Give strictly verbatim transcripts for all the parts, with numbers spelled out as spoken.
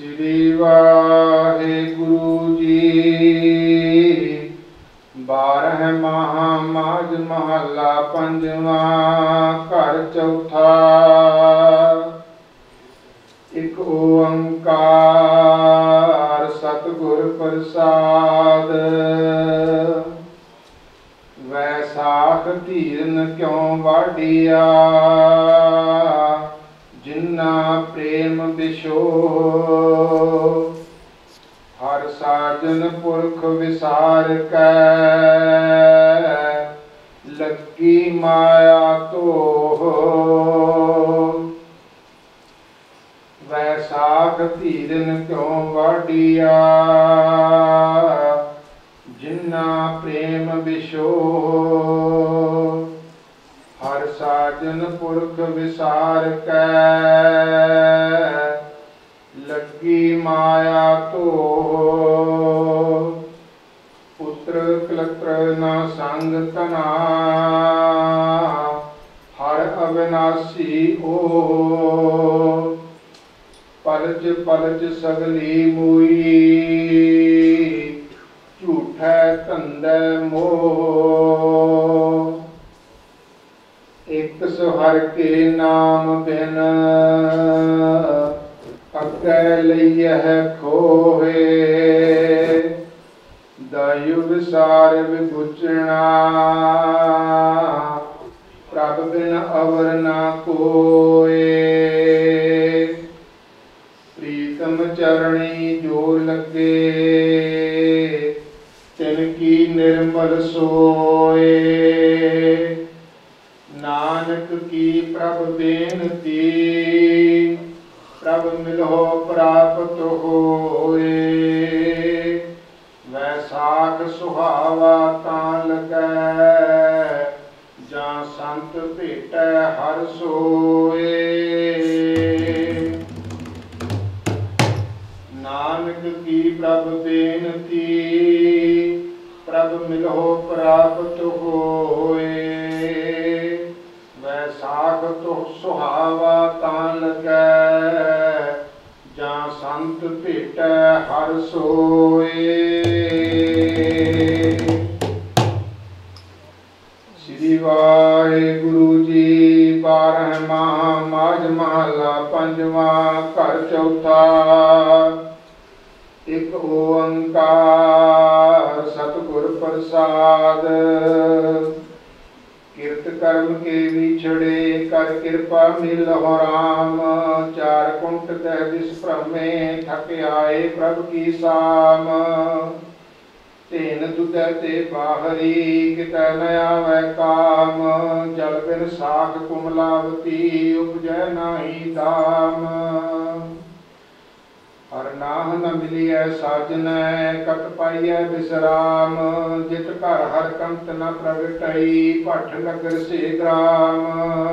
ਸ੍ਰੀ ਵਾਹਿਗੁਰੂ ਜੀ। ਬਾਰਹ ਮਾਹ ਮਾਝ ਮਹੱਲਾ ਪੰਜਵਾਂ। ਘਰ ਚੌਥਾ। ਇਕ ਓੰਕਾਰ ਸਤਿਗੁਰ ਪ੍ਰਸਾਦ। ਵੈਸਾਖ ਧੀਰਨ ਕਿਉ ਵਾਢੀਆ, ਜਿਨ੍ਹਾਂ ਪ੍ਰੇਮ ਬਿਸ਼ੋ। ਹਰ ਸਾਜਨ ਪੁਰਖ ਵਿਸਾਰ ਕੈ, ਲੱਗੀ ਮਾਇਆ ਧੋਹ। ਵੈਸਾਖ ਧੀਰਨ ਕਿਉ ਵਾਢੀਆ, ਜਿਨ੍ਹਾਂ ਪ੍ਰੇਮ ਬਿਸ਼ੋ। ਹਰ ਸਾਜਨ ਪੁਰਖ ਵਿਸਾਰ ਕੈ, ਲੱਗੀ ਮਾਇਆ ਧੋਹ। ਪੁੱਤਰ ਕਲਤਰ ਨਾ ਸੰਗ ਤਨਾ, ਹਰ ਅਵਿਨਾਸੀ ਓ। ਪਲਚ ਪਲਚ ਸਗਲੀ ਮੂਈ, ਝੂਠੈ ਧੰਦੈ ਮੋਹ। ਇਕ ਸੁਹਰ ਕੇ ਨਾਮ ਬਿਨ, ਅੱਗੇ ਲਈਐ ਖੋਹੇ। ਦਾਯੁ ਵਿਸਾਰ ਵਿਬੁਚਣਾ, ਪ੍ਰਭ ਬਿਨ ਅਵਰ ਨਾ ਕੋਇ। ਪ੍ਰੀਤਮ ਚਰਣੀ ਜੋ ਲੱਗੇ, ਤਿਨ ਕੀ ਨਿਰਮਲ ਸੋਏ। ਨਾਨਕ ਕੀ ਪ੍ਰਭ ਬੇਨਤੀ, ਪ੍ਰਭ ਮਿਲੋ ਪ੍ਰਾਪਤ ਹੋਏ। ਵੈਸਾਖ ਸੁਹਾਵਾ ਤਾਂ ਲੱਗੈ, ਜਾਂ ਸੰਤ ਭੇਟੈ ਹਰ ਸੋਏ। ਨਾਨਕ ਕੀ ਪ੍ਰਭ ਬੇਨਤੀ, ਪ੍ਰਭ ਮਿਲੋ ਪ੍ਰਾਪਤ ਹੋਏ। ਵੈਸਾਖ ਤੋ ਸੁਹਾਵਾ ਤਾਂ ਲੱਗੈ, ਜਾਂ ਸੰਤ ਭੇਟੈ ਹਰ ਸੋਏ। ਸ੍ਰੀ ਵਾਹਿਗੁਰੂ ਜੀ। ਬਾਰਹ ਮਾਹ ਮਾਝ ਮਹੱਲਾ ਪੰਜਵਾਂ। ਘਰ ਚੌਥਾ। ਇਕ ਓੰਕਾਰ ਸਤਿਗੁਰ ਪ੍ਰਸਾਦ। ਕਿਰਤ ਕਰਮ ਕੇ ਵਿਛੜੇ, ਕਰ ਕਿਰਪਾ ਮਿਲਹੁ ਰਾਮ। ਚਾਰ ਕੁੰਟ ਕਹਿ ਦਿਸ ਭ੍ਰਮੇ, ਥਕ ਆਏ ਪ੍ਰਭ ਕੀ ਸਾਮ। ਤੇਨ ਦੁਧੈ ਤੇ ਬਾਹਰੀ, ਕਿਤੈ ਨ ਆਵੈ ਕਾਮ। ਜਲ ਬਿਨ ਸਾਖ ਕੁਮਲਾਵਤੀ, ਉਪਜੈ ਨਾਹੀ ਦਾਮ। ਹਰ ਨਾਹ ਨ ਮਿਲਿਐ ਸਾਜਨੈ, ਕਤ ਪਾਈਐ ਬਿਸਰਾਮ। ਜਿਤ ਘਰ ਹਰ ਕੰਤ ਨ ਪ੍ਰਗਟਈ, ਭੱਠ ਨਗਰ ਸੇ ਗ੍ਰਾਮ।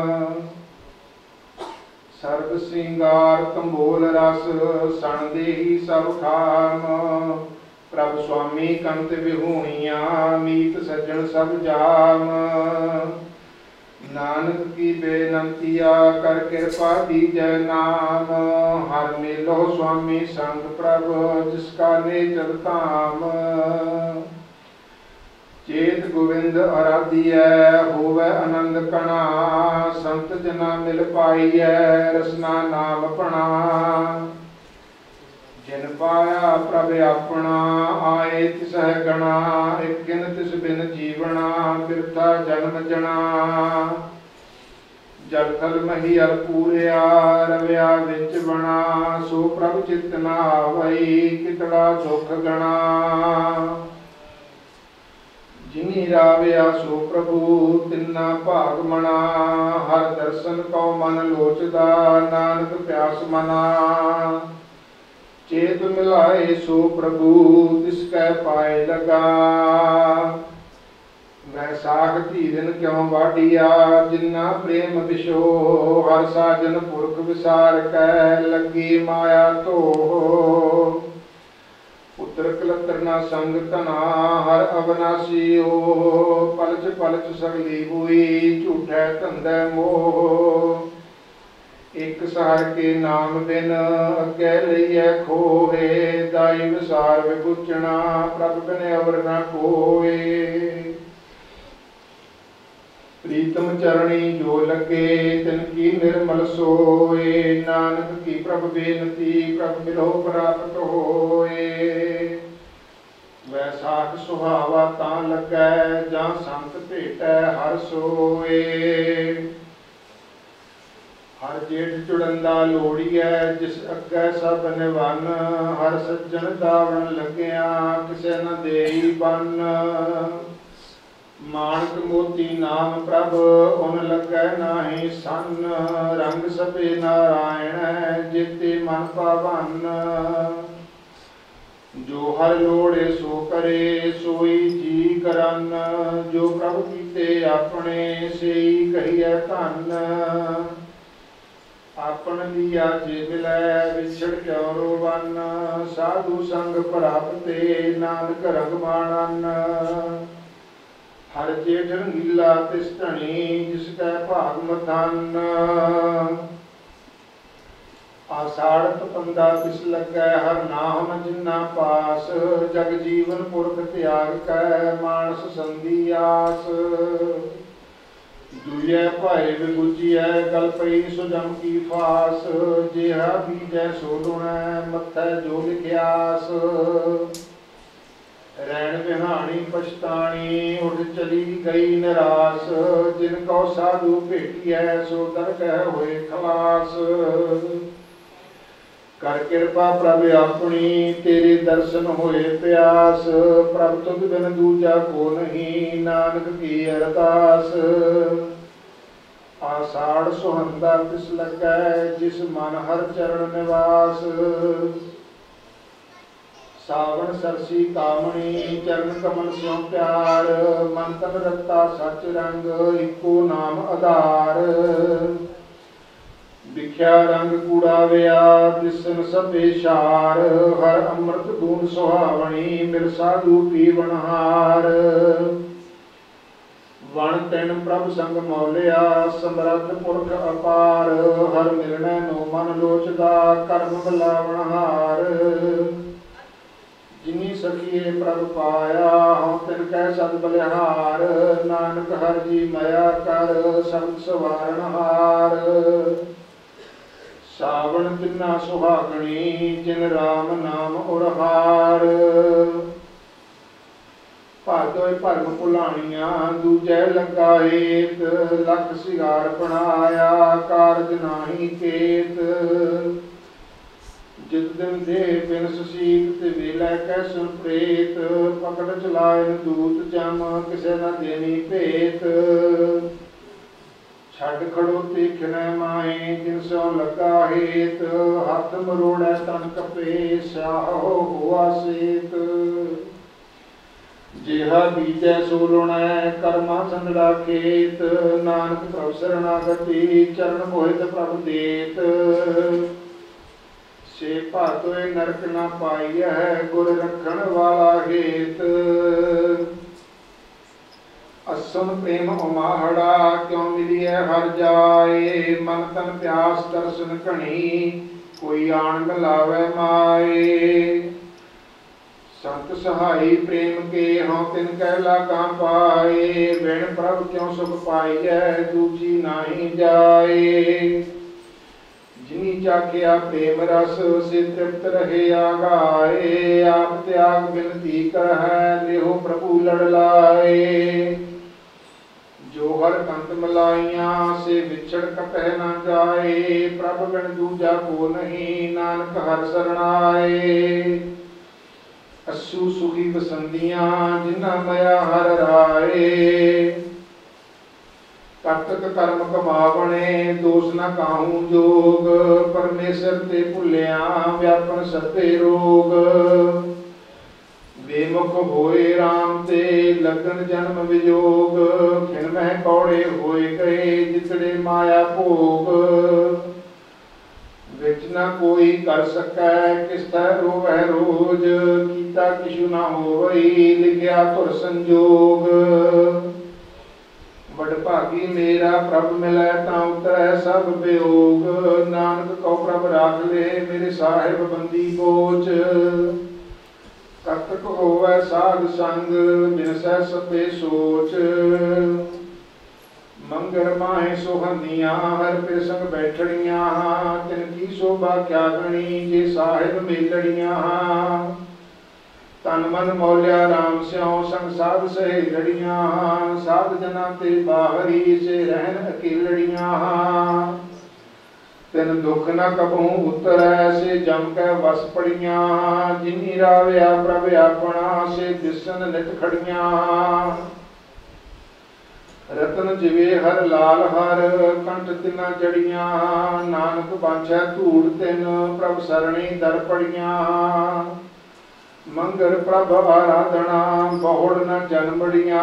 ਸਰਬ ਸਿੰਗਾਰ ਤੰਬੋਲ ਰਸ, ਸਣ ਦੇਹੀ ਸਭ ਖਾਮ। ਪ੍ਰਭ ਸੁਆਮੀ ਕੰਤ ਵਿਹੂਣੀਆਂ, ਮੀਤ ਸੱਜਣ ਸਭ ਜਾਮ। ਨਾਨਕ ਕੀ ਬੇਨੰਤੀਆ, ਕਰ ਕਿਰਪਾ ਦੀਜੈ ਨਾਮ। ਹਰ ਮੇਲੋ ਸੁਆਮੀ ਸੰਗ ਪ੍ਰਭ, ਜਿਸ ਕਾ ਨੇਚਰ ਧਾਮ। ਚੇਤ ਗੋਵਿੰਦ ਅਰਾਧੀਐ, ਹੋਵੈ ਆਨੰਦ ਕਣਾ। ਸੰਤ ਜਨਾ ਮਿਲ ਪਾਈਐ, ਰਸਨਾ ਨਾਮ ਪਣਾ। ਜਿਨ ਪਾਇਆ ਪ੍ਰਭ ਆਪਣਾ, ਆਏ ਤਿਸਹਿ ਗਣਾ। ਇਕ ਗਿਨ ਤਿਸ ਬਿਨ ਜੀਵਣਾ, ਬਿਰਥਾ ਜਨਮ ਜਣਾ। ਜਲ ਥਲ ਮਹੀਅਲ ਪੂਰਿਆ, ਰਵਿਆ ਵਿੱਚ ਬਣਾ। ਸੋ ਪ੍ਰਭ ਚਿਤ ਨਾ ਆਵਈ, ਕਿਤੜਾ ਦੁਖ ਗਣਾ। ਜਿਨੀ ਰਾਵਿਆ ਸੋ ਪ੍ਰਭੂ, ਤਿੰਨਾ ਭਾਗ ਮਣਾ। ਹਰ ਦਰਸ਼ਨ ਕਉ ਮਨ ਲੋਚਦਾ, ਨਾਨਕ ਪਿਆਸ ਮਨਾ। ਚੇਤ ਮਿਲਾਏ ਸੋ ਪ੍ਰਭੂ, ਤਿਸ ਕੈ ਪਾਏ ਲਗਾ। ਵੈਸਾਖ ਧੀਰਨ ਕਿਉ ਵਾਢੀਆ, ਜਿਨ੍ਹਾਂ ਪ੍ਰੇਮ ਬਿਸ਼ੋ। ਹਰ ਸਾਜਨ ਪੁਰਖ ਵਿਸਾਰ ਕੈ, ਲੱਗੀ ਮਾਇਆ ਧੋਹ। ਪੁੱਤਰ ਕਲਤਰ ਨਾ ਸੰਗ ਧਨਾ, ਹਰ ਅਵਨਾਸੀ ਓ। ਪਲਚ ਪਲਚ ਸਗਲੀ ਹੋਈ, ਝੂਠੈ ਧੰਦੈ ਮੋਹ। ਇੱਕ ਸਹਾਰ ਕੇ ਨਾਮ ਬਿਨ ਅੱਗੇ ਲਈਐ ਖੋਏ, ਦਾਈ ਵਿਸਾਰ ਵਿਗੁਚਣਾ ਪ੍ਰਭ ਬਿਨ ਅਵਰ ਨਾ ਕੋਏ। ਪ੍ਰੀਤਮ ਚਰਣੀ ਜੋ ਲੱਗੇ ਤਿਨ ਕੀ ਨਿਰਮਲ ਸੋਏ, ਨਾਨਕ ਕੀ ਪ੍ਰਭ ਬੇਨਤੀ ਪ੍ਰਭ ਮਿਲੋ ਪ੍ਰਾਪਤ ਹੋਏ। ਵੈਸਾਖ ਸੁਹਾਵਾ ਤਾਂ ਲੱਗੈ, ਜਾਂ ਸੰਤ ਭੇਟੈ ਹਰ ਸੋਏ। ਹਰ ਜੇਠ ਚੁੜੰਦਾ ਲੋੜੀਐ, ਜਿਸ ਅੱਗੇ ਸਭ ਨਿਵਨ, ਹਰ ਸੱਜਣ ਦਾਵਣ ਲੱਗਿਆ ਕਿਸੇ ਨ ਦੇਈ ਬੰਨ। ਮਾਣਕ ਮੋਤੀ ਨਾਮ ਪ੍ਰਭ ਉਨ ਲੱਗੈ ਨਾਹੀ ਸੰਨ, ਰੰਗ ਸਭੇ ਨਾਰਾਇਣ ਜੇਤੇ ਮਨ ਪਾਵਨ। ਜੋ ਹਰ ਲੋੜੇ ਸੋ ਕਰੇ ਸੋਈ ਜੀ ਕਰਨ, ਜੋ ਪ੍ਰਭ ਕੀਤੇ ਆਪਣੇ ਸਈ ਕਹੀਐ ਧੰਨ। ਆਪਨ ਲੀਆ ਜੇ ਮਿਲੈ ਵਿਛੜ ਕਿਉ ਰੋਵਨ, ਸਾਧੂ ਸੰਗ ਪ੍ਰਾਪਤੇ ਨਾਨਕ ਰੰਗ ਮਾਣਨ। ਹਰ ਜੇਠ ਰੰਗੀਲਾ ਤਿਸ ਧਣੀ, ਜਿਸ ਕੈ ਭਾਗ ਮਥਨ। ਆਸਾੜ ਤਪੰਦਾ ਤਿਸ ਲੱਗੈ, ਹਰ ਨਾਮ ਜਿਨਾ ਪਾਸ। ਜਗ ਜੀਵਨ ਪੁਰਖ ਤਿਆਗ ਕੈ, ਮਾਨਸ ਸੰਗੀ ਆਸ। ਦੁਇਐ ਭਾਏ ਵਿਗੁਚੀਐ, ਗਲ ਪਈ ਸੋ ਜਮ ਕੀ ਫਾਸ। ਜਿਹਾ ਬੀਜੈ ਸੋ ਲੁਣੈ, ਮੱਥੈ ਜੋ ਲਿਖਿਆਸ। ਰੈਣ ਬਿਹਾਣੀ ਪਛਤਾਣੀ, ਉੱਠ ਚਲੀ ਗਈ ਨਿਰਾਸ। ਜਿਨ ਕਉ ਸਾਧੂ ਭੇਟੀਐ, ਸੋ ਦਰਗਹਿ ਹੋਏ ਖਲਾਸ। ਕਰ ਕਿਰਪਾ ਪ੍ਰਭ ਆਪਣੀ, ਤੇਰੇ ਦਰਸ਼ਨ ਹੋਏ ਪਿਆਸ। ਪ੍ਰਭ ਤੁਧ ਬਿਨ ਦੂਜਾ ਕੋ ਨਹੀਂ, ਨਾਨਕ ਕੀ ਅਰਦਾਸ। ਆਸਾੜ ਸੁਹੰਦਾ ਤਿਸ ਲੱਗੈ, ਜਿਸ ਮਨ ਹਰ ਚਰਨ ਨਿਵਾਸ। ਸਾਵਣ ਸਰਸੀ ਕਾਮਣੀ, ਚਰਨ ਕਮਲ ਸਿਉ ਪਿਆਰ। ਮਨ ਤਨ ਰਤਾ ਸਚ ਰੰਗ, ਇੱਕੋ ਨਾਮ ਆਧਾਰ। ਵਿਖਿਆ ਰੰਗ ਕੂੜਾ ਵਿਆ, ਦਿਸਨ ਸਭੇ ਸ਼ਾਰ। ਹਰ ਅੰਮ੍ਰਿਤ ਬੂੰਦ ਸੁਹਾਵਣੀ, ਮਿਲ ਸਾਧੂ ਪੀਵਨਹਾਰ। ਵਣ ਤਿਨ ਪ੍ਰਭ ਸੰਗ ਮੌਲਿਆ, ਸਮਰੱਥ ਪੁਰਖ ਅਪਾਰ। ਹਰ ਮਿਲਣੈ ਨੋ ਮਨ ਲੋਚਦਾ, ਕਰਮ ਬਲਾਵਨਹਾਰ। ਜਿਨੀ ਸਖੀਏ ਪ੍ਰਭ ਪਾਇਆ, ਹਉ ਤਿਨ ਕੈ ਸਦ ਬਲਿਹਾਰ। ਨਾਨਕ ਹਰ ਜੀ ਮਇਆ ਕਰ, ਸ਼ਬਦ ਸਵਾਰਨਹਾਰ। ਸਾਵਣ ਤਿੰਨਾ ਸੁਹਾਗਣੀ, ਜਿਨ ਰਾਮ ਨਾਮ ਉਰਹਾਰ। ਭਾਦੋਇ ਭਰਮ ਭੁਲਾਣੀਆਂ, ਦੂਜੈ ਲੱਗਾ ਏਕ। ਲਖ ਸਿਗਾਰ ਬਣਾਇਆ, ਕਾਰਜ ਨਾਹੀ ਕੇਤ। ਜਿਤ ਦਿਨ ਦੇ ਬਿਨ ਸੁਸੀਤ, ਤੇ ਵੇਲੇ ਕੈ ਸੁਨ ਪ੍ਰੇਤ। ਪਕੜ ਚਲਾਇਨ ਦੂਤ ਜਮ, ਕਿਸੇ ਨ ਦੇਣੀ ਭੇਤ। ਛੱਡ ਖੜੋਤੇ ਖਿਨੈ ਮਾਏ, ਜਿਨ ਸੋ ਲੱਗਾ ਹੇਤ। ਹੱਥ ਮਰੋੜੈ ਤਨ ਕਪੇ, ਸਿਆਹੋ ਹੋਆ ਸੇਤ। ਜਿਹਾ ਬੀਜੈ ਸੋ ਲੁਣੈ, ਕਰਮਾ ਸੰਦੜਾ ਖੇਤ। ਨਾਨਕ ਪ੍ਰਭ ਸਰਣਾਗਤੀ, ਚਰਨ ਮੋਹਿਤ ਪ੍ਰਭ ਦੇਤ। ਸੇ ਭਾਤੋਏ ਨਰਕ ਨਾ ਪਾਈਐ, ਗੁਰ ਰੱਖਣ ਵਾਲਾ ਹੇਤ। ਅਸਨ ਪ੍ਰੇਮ ਉਮਾਹੜਾ, ਕਿਉ ਮਿਲੀਐ ਹਰ ਜਾਏ। ਮਨ ਤਨ ਪਿਆਸ ਦਰਸ਼ਨ ਘਣੀ, ਕੋਈ ਆਣ ਮਿਲਾਵੈ ਮਾਏ। ਸੰਤ ਸਹਾਈ ਪ੍ਰੇਮ ਕੇ, ਹਉ ਤਿਨ ਕੈ ਲਾਗਾ ਪਾਏ। ਬਿਨ ਪ੍ਰਭ ਕਿਉ ਸੁਖ ਪਾਈਐ, ਦੂਜੀ ਨਾਹੀ ਜਾਏ। ਜਿਨੀ ਚਾਖਿਆ ਪ੍ਰੇਮ ਰਸ, ਸੇ ਤ੍ਰਿਪਤ ਰਹੇ ਆਗਾਏ। ਆਪ ਤਿਆਗ ਬਿਨਤੀ ਕਰਹਿ, ਲਿਹੋ ਪ੍ਰਭੂ ਲੜ ਲਾਏ। ਜੋ ਹਰ ਕੰਤ ਮਲਾਈਆਂ, ਸੇ ਵਿਛੜ ਕਪਹਿ ਨਾ ਜਾਏ। ਪ੍ਰਭ ਬਿਨ ਦੂਜਾ ਕੋ ਨਹੀਂ, ਨਾਨਕ ਹਰ ਸਰਣਾਏ। ਅਸੂ ਸੁਖੀ ਬਸੰਦੀਆਂ, ਜਿਨਾ ਮਇਆ ਹਰ ਰਾਏ। ਕਰਤਕ ਕਰਮ ਕਮਾਵਣੇ, ਦੋਸ ਨ ਕਾਹੂ ਜੋਗ। ਪਰਮੇਸ਼ਰ ਤੇ ਭੁੱਲਿਆ, ਵਿਆਪਨ ਸਭੇ ਰੋਗ। ਬੇਮੁਖ ਹੋਏ ਰਾਮ ਤੇ, ਲਗਨ ਜਨਮ ਵਿਜੋਗ। ਖਿਨ ਮਹਿ ਕੌੜੇ ਹੋਏ ਗਏ, ਜਿਤੜੇ ਮਾਇਆ ਭੋਗ। ਵਿੱਚ ਨਾ ਕੋਈ ਕਰ ਸਕੈ, ਕਿਸ ਤੈ ਰੋਵੈ ਰੋਜ। ਕੀਤਾ ਕਿਛੁ ਨਾ ਹੋਵਈ, ਲਿਖਿਆ ਧੁਰ ਸੰਜੋਗ। ਵਡਭਾਗੀ ਮੇਰਾ ਪ੍ਰਭ ਮਿਲੈ ਤਾਂ ਉਤਰੈ ਸਭ ਵਿਯੋਗ। ਨਾਨਕ ਕਉ ਪ੍ਰਭ ਰਾਖ ਲੈ ਮੇਰੇ ਸਾਹਿਬ ਬੰਦੀ ਬੋਝ। ਤਖਤ ਹੋਵੈ ਸਾਧ ਸੰਗ ਬਿਨਸੈ ਸਭੇ ਸੋਚ। ਮੰਗਲ ਮਾਹੇ ਸੁਹੰਦੀਆਂ ਹਰ ਪਿਰ ਸੰਗ ਬੈਠੜੀਆਂ। ਤਿਨ ਕੀ ਸ਼ੋਭਾ ਕਿਆ ਗਣੀ ਜੇ ਸਾਹਿਬ ਮੇਲੜੀਆਂ। ਤਨ ਮਨ ਮੌਲਿਆ ਰਾਮ ਸਿਉ ਸੰਗ ਸਾਧ ਸਹਿ ਲੜੀਆਂ। ਸਾਧ ਜਨਾਂ ਤੇ ਬਾਹਰੀ ਸੇ ਰਹਿਣ ਅਕੇਲੜੀਆਂ। ਤਿਨ ਦੁਖ ਨ ਕਬਹੂ ਉਤਰੈ ਸੇ ਜਮ ਕੈ ਵਸ ਪੜੀਆਂ। ਜਿਨੀ ਰਾਵਿਆ ਪ੍ਰਭ ਆਪਣਾ ਸੇ ਦਿਸਨ ਨਿਤ ਖੜੀਆਂ। ਰਤਨ ਜਿਵੇ ਹਰ ਲਾਲ ਹਰ ਕੰਠ ਤਿਨਾ ਜੜੀਆਂ। ਨਾਨਕ ਬਾਂਝੈ ਧੂੜ ਤਿਨ ਪ੍ਰਭ ਸਰਣੀ ਦਰ ਪੜੀਆਂ। ਮੰਗਲ ਪ੍ਰਭ ਆਰਾਧਨਾ ਬਹੁੜ ਨ ਜਨਮੜੀਆਂ।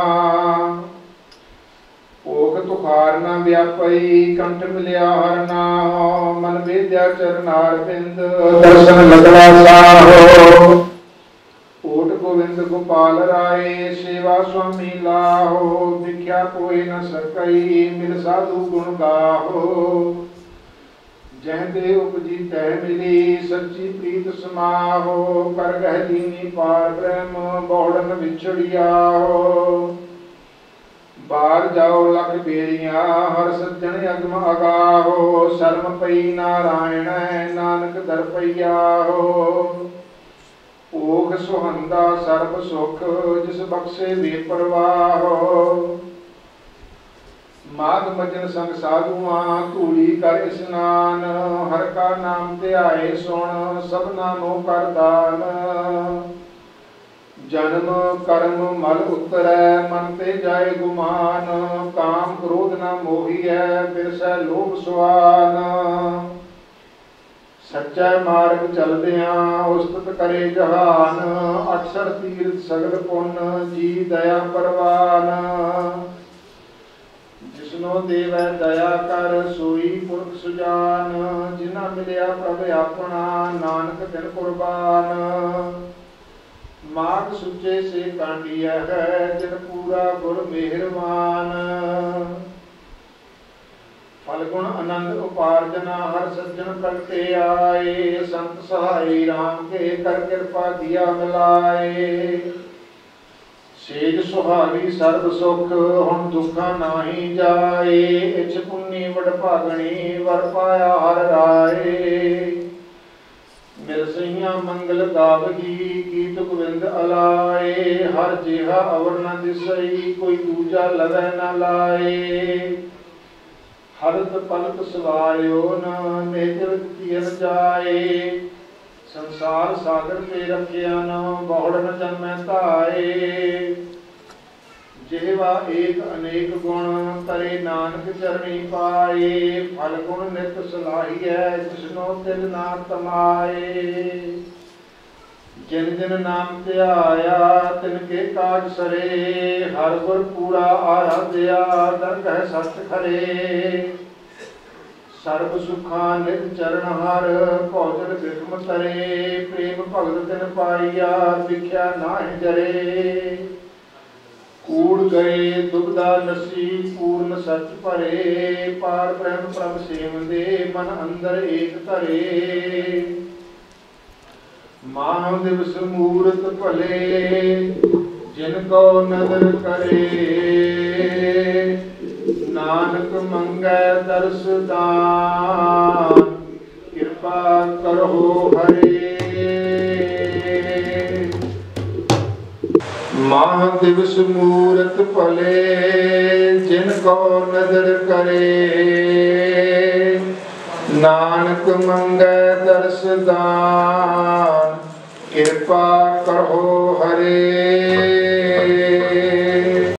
ਓਖ ਤੁਖਾਰ ਨ ਵਿਆਪਈ ਕੰਠ ਮਿਲਿਆ ਹਰ ਨਾਮ। ਮਨ ਵੇਦਿਆ ਚਰਨਾਰ ਬਿੰਦ ਦਰਸ਼ਨ ਲਗਲਾ ਸਾਹੋ। ਓਟ ਗੋਵਿੰਦ ਗੋਪਾਲ ਰਾਏ ਸੇਵਾ ਸੁਆਮੀ ਲਾਹੋ। ਵਿਖਿਆ ਕੋਈ ਨ ਸਕਈ ਮਿਲ ਸਾਧੂ ਗੁਣ ਗਾਹੋ। ਜਹ ਦੇ ਉਪਜੀ ਤਹਿ ਮਿਲੀ ਸੱਚੀ ਪ੍ਰੀਤ ਸਮਾਹੋ। ਕਰ ਗਹਿ ਲੀਨੀ ਪਾਰ ਬ੍ਰਹਮ ਬਹੁੜਨ ਵਿਛੜਿਆਹੋ। ਬਾਰ ਜਾਓ ਲਖ ਬੇਰੀਆਂ ਹਰ ਸੱਜਣ ਅਗਮ ਅਗਾਹੋ। ਸ਼ਰਮ ਪਈ ਨਾਰਾਇਣ ਨਾਨਕ ਦਰ ਪਈਆਹੋ। ਓਖ ਸੁਹੰਦਾ ਸਰਬ ਸੁਖ ਜਿਸ ਬਖਸ਼ੇ ਵੇ ਪਰਵਾਹੋ। ਮਾਘ ਮਜਨ ਸੰਗ ਸਾਧੂਆਂ ਧੂੜੀ ਕਰ ਇਸਨਾਨ। ਹਰ ਕਾ ਨਾਮ ਧਿਆਏ ਸੁਣ ਸਭਨਾ ਨੂੰ ਕਰ ਦਾਨ। ਜਨਮ ਕਰਮ ਮਲ ਉਤਰੈ ਮਨ ਤੇ ਜਾਏ ਗੁਮਾਨ। ਕਾਮ ਕ੍ਰੋਧ ਨ ਮੋਹੀਐ ਬਿਰਸੈ ਲੋਭ ਸੁਆਨ। ਸੱਚਾ ਮਾਰਗ ਚਲਦਿਆਂ ਉਸਤਤ ਕਰੇ ਜਹਾਨ। ਅਕਸਰ ਤੀਰਥ ਸਗਲ ਪੁੰਨ ਜੀ ਦਇਆ ਪਰਵਾਨ। ਜਿਸਨੋ ਦੇਵੈ ਦਇਆ ਕਰ ਸੋਈ ਪੁਰਖ ਸੁਜਾਨ। ਜਿਨਾ ਮਿਲਿਆ ਪ੍ਰਭ ਆਪਣਾ ਨਾਨਕ ਦਿਨ ਕੁਰਬਾਨ। ਮਾਗ ਸੁਚੇ ਸੇ ਕਾਂਡੀਆ ਹੈ ਜਿਨ ਪੂਰਾ ਗੁਰ ਮਿਹਰਬਾਨ। ਫਲਗੁਣ ਆਨੰਦ ਉਪਾਰਜਨਾ ਹਰ ਸੱਜਣ ਪ੍ਰਗਟੇ ਆਏ। ਸੰਤ ਸਹਾਈ ਰਾਮ ਕੇ ਕਰ ਕਿਰਪਾ ਦੀਆ ਮਿਲਾਏ। ਸੇਜ ਸੁਹਾਵੀ ਸਰਬ ਸੁਖ ਹੁਣ ਦੁਖਾਂ ਨਾਹੀ ਜਾਏ। ਇਛ ਪੁੰਨੀ ਵਡਭਾਗਣੀ ਵਰ ਪਾਇਆ ਹਰ ਰਾਏ। ਮਿਲ ਸਈਆਂ ਮੰਗਲ ਗਾਵਹੀ ਗੀਤ ਗੋਵਿੰਦ ਅਲਾਏ। ਹਰ ਜਿਹਾ ਅਵਰ ਨ ਦਿਸਈ ਕੋਈ ਦੂਜਾ ਲਵੈ ਨ ਲਾਏ। ਹਰਤ ਪਲਕ ਸਵਾਰਿਓ ਨ ਨੇਤਰ ਕੀਰ ਜਾਏ। ਸੰਸਾਰ ਸਾਗਰ ਤੇ ਰਖਿਆ ਨ ਬਹੁੜ ਨ ਜਨਮੈ ਧਾਏ। ਜਿਹਵਾ ਏਕ ਅਨੇਕ ਗੁਣ ਕਰੇ ਨਾਨਕ ਚਰਣੀ ਪਾਏ। ਫਲ ਗੁਣ ਨਿਤ ਸਲਾਹੀਐ ਜਿਸਨੋ ਤਿਲ ਨਾ ਤਮਾਏ। ਜਿਨ ਜਿਨ ਨਾਮ ਧਿਆਇਆ ਤਿਨ ਕੇ ਕਾਜ ਸਰੇ। ਹਰ ਗੁਰ ਪੂਰਾ ਆਰਾਧਿਆ ਦਰਗਹਿ ਸੱਚ ਖਰੇ। ਸਰਬ ਸੁਖਾਂ ਨਿਤ ਚਰਨ ਹਰ ਭੋਜਨ ਬਿਖਮ ਤਰੇ। ਪ੍ਰੇਮ ਭਗਤ ਤਿਨ ਪਾਈਆ ਵਿਖਿਆ ਨਾਹਿ ਜਰੇ। ਕੂੜ ਗਏ ਦੁਬਦਾ ਨਸੀ ਪੂਰਨ ਸੱਚ ਭਰੇ। ਪਾਰ ਬ੍ਰਹਮ ਪ੍ਰਭ ਸੇਵੰਦੇ ਮਨ ਅੰਦਰ ਏਕ ਧਰੇ। ਮਾਨਵ ਦਿਵਸ ਮੂਰਤ ਭਲੇ ਜਿਨ ਕੋ ਨਦਰ ਕਰੇ। ਨਾਨਕ ਮੰਗੈ ਦਰਸ ਦਾਨ ਕਿਰਪਾ ਕਰੋ ਹਰੇ। ਮਾਹ ਦਿਵਸ ਮੂਰਤ ਭਲੇ ਜਿਨ ਕੋ ਨਦਰ ਕਰੇ। ਨਾਨਕ ਮੰਗੈ ਦਰਸ ਦਾਨ ਕਿਰਪਾ ਕਰੋ ਹਰੇ।